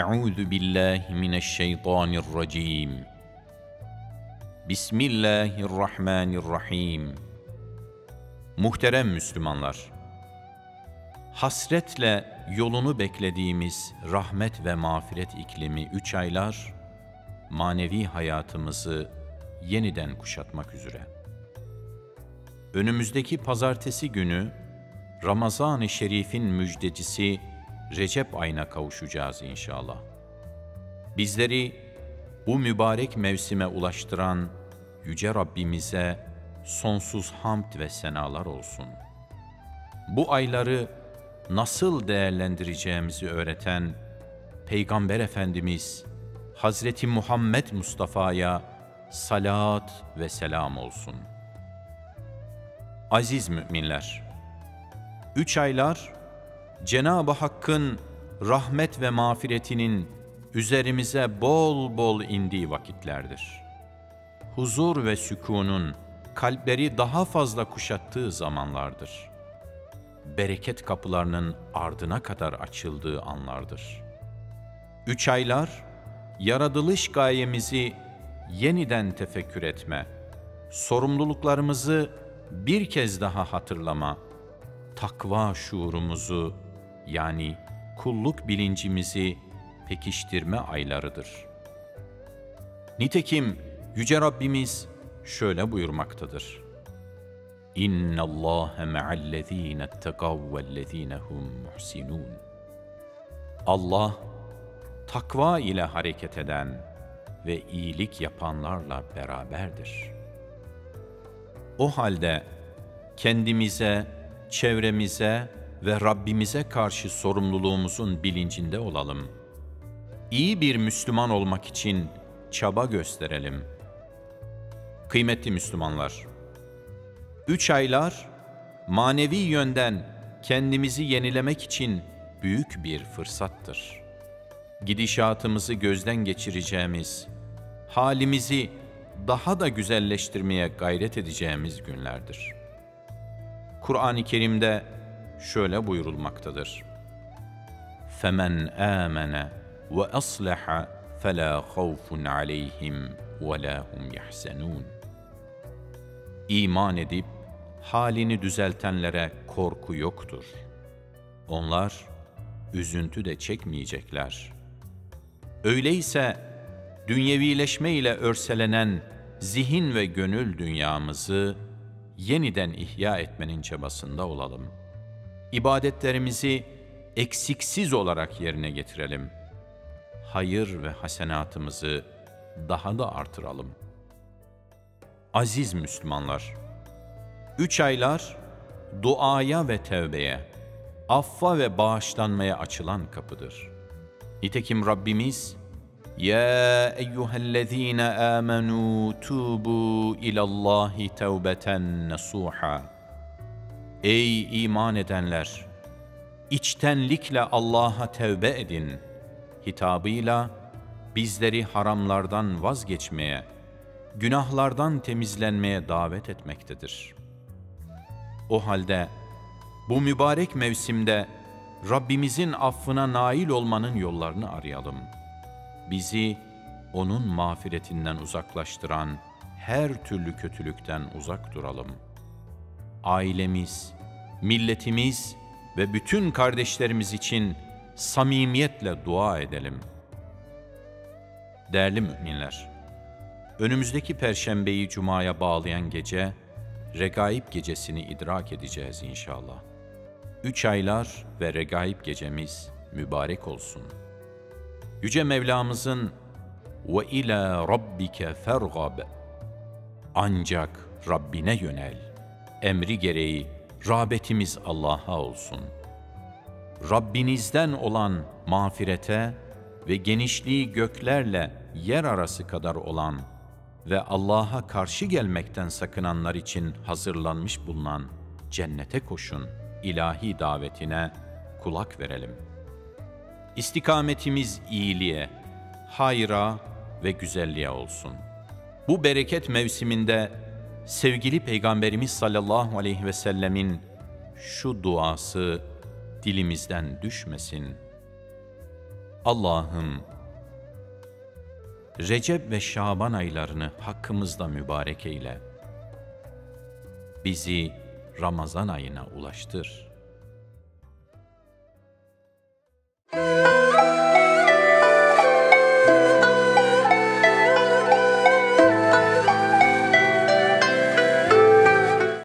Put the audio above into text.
Euzu billahi mineşşeytanirracim. Bismillahirrahmanirrahim. Muhterem Müslümanlar, hasretle yolunu beklediğimiz rahmet ve mağfiret iklimi 3 aylar, manevi hayatımızı yeniden kuşatmak üzere. Önümüzdeki pazartesi günü, Ramazan-ı Şerif'in müjdecisi Recep ayına kavuşacağız inşallah. Bizleri bu mübarek mevsime ulaştıran Yüce Rabbimize sonsuz hamd ve senalar olsun. Bu ayları nasıl değerlendireceğimizi öğreten Peygamber Efendimiz Hazreti Muhammed Mustafa'ya salat ve selam olsun. Aziz müminler, 3 aylar Cenab-ı Hakk'ın rahmet ve mağfiretinin üzerimize bol bol indiği vakitlerdir. Huzur ve sükunun kalpleri daha fazla kuşattığı zamanlardır. Bereket kapılarının ardına kadar açıldığı anlardır. 3 aylar, yaratılış gayemizi yeniden tefekkür etme, sorumluluklarımızı bir kez daha hatırlama, takva şuurumuzu yani kulluk bilincimizi pekiştirme aylarıdır. Nitekim Yüce Rabbimiz şöyle buyurmaktadır: İnna Allahe ma'allezîne ittekav vellezîne hum muhsinûn. Allah, takva ile hareket eden ve iyilik yapanlarla beraberdir. O halde kendimize, çevremize ve Rabbimize karşı sorumluluğumuzun bilincinde olalım. İyi bir Müslüman olmak için çaba gösterelim. Kıymetli Müslümanlar, 3 aylar manevi yönden kendimizi yenilemek için büyük bir fırsattır. Gidişatımızı gözden geçireceğimiz, halimizi daha da güzelleştirmeye gayret edeceğimiz günlerdir. Kur'an-ı Kerim'de şöyle buyurulmaktadır: فَمَنْ آمَنَ وَأَصْلَحَ فَلَا خَوْفٌ عَلَيْهِمْ وَلَا هُمْ يَحْزَنُونَ. İman edip halini düzeltenlere korku yoktur. Onlar üzüntü de çekmeyecekler. Öyleyse dünyevileşme ile örselenen zihin ve gönül dünyamızı yeniden ihya etmenin çabasında olalım. İbadetlerimizi eksiksiz olarak yerine getirelim. Hayır ve hasenatımızı daha da artıralım. Aziz Müslümanlar, 3 aylar duaya ve tevbeye, affa ve bağışlanmaya açılan kapıdır. Nitekim Rabbimiz, يَا اَيُّهَا الَّذ۪ينَ آمَنُوا تُوبُوا اِلَى اللّٰهِ تَوْبَةً نَصُوحًا. Ey iman edenler! İçtenlikle Allah'a tevbe edin hitabıyla bizleri haramlardan vazgeçmeye, günahlardan temizlenmeye davet etmektedir. O halde bu mübarek mevsimde Rabbimizin affına nail olmanın yollarını arayalım. Bizi onun mağfiretinden uzaklaştıran her türlü kötülükten uzak duralım. Ailemiz, milletimiz ve bütün kardeşlerimiz için samimiyetle dua edelim. Değerli müminler, önümüzdeki Perşembeyi Cuma'ya bağlayan gece, Regaib Gecesini idrak edeceğiz inşallah. 3 aylar ve Regaib Gecemiz mübarek olsun. Yüce Mevlamızın وَاِلَى رَبِّكَ فَرْغَبْ, ancak Rabbine yönel emri gereği rağbetimiz Allah'a olsun. Rabbinizden olan mağfirete ve genişliği göklerle yer arası kadar olan ve Allah'a karşı gelmekten sakınanlar için hazırlanmış bulunan cennete koşun ilahi davetine kulak verelim. İstikametimiz iyiliğe, hayra ve güzelliğe olsun. Bu bereket mevsiminde sevgili Peygamberimiz sallallahu aleyhi ve sellemin şu duası dilimizden düşmesin. Allah'ım, Recep ve Şaban aylarını hakkımızda mübarek eyle. Bizi Ramazan ayına ulaştır.